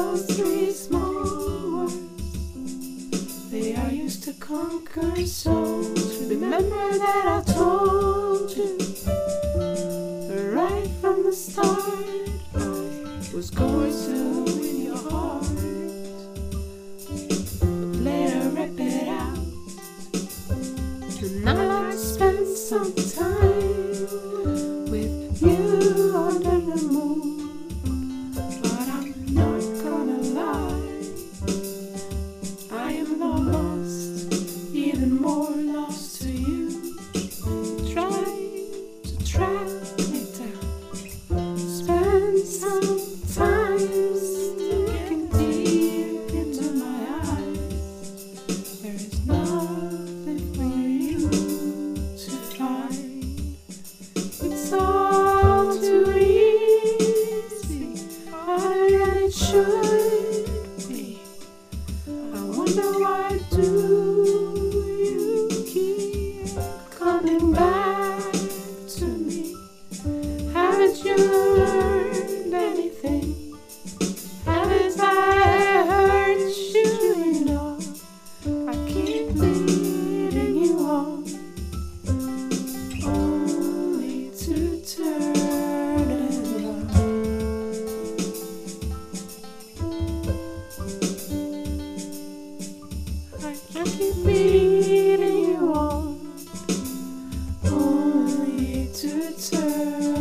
those three small words, they are used to conquer souls. Remember that I told you right from the start I was going to win your heart, but later rip it out. And I'd like to spend some time with you under the moon, but I'm not gonna lie, I am lost, even more lost to you. Try to track me down, spend some time looking deep into my eyes. There is nothing for you to find. It's all too easy, harder than it should be. I wonder why do you keep coming back to me? Haven't you learned anything? Haven't I hurt you enough? I keep leading you on, only to turn and run. I keep leading you on, only to turn